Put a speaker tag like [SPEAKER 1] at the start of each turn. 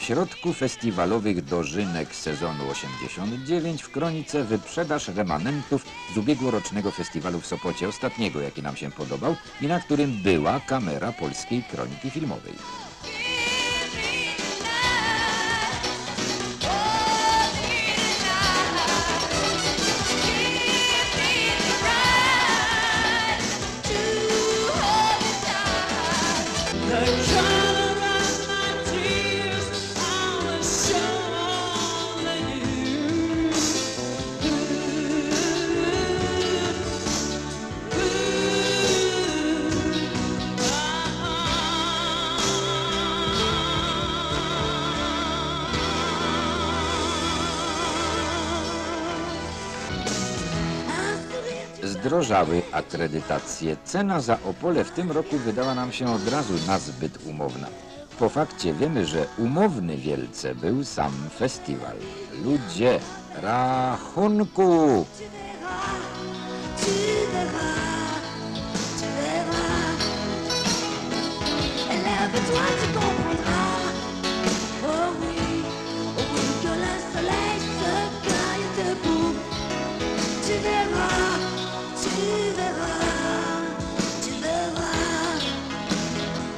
[SPEAKER 1] środku festiwalowych dożynek sezonu 89 w Kronice wyprzedaż remanentów z ubiegłorocznego festiwalu w Sopocie, ostatniego jaki nam się podobał i na którym była kamera Polskiej Kroniki Filmowej. Zdrożały akredytacje. Cena za Opole w tym roku wydała nam się od razu nazbyt umowna. Po fakcie wiemy, że umowny wielce był sam festiwal. Ludzie, rachunku!
[SPEAKER 2] Elle a besoin de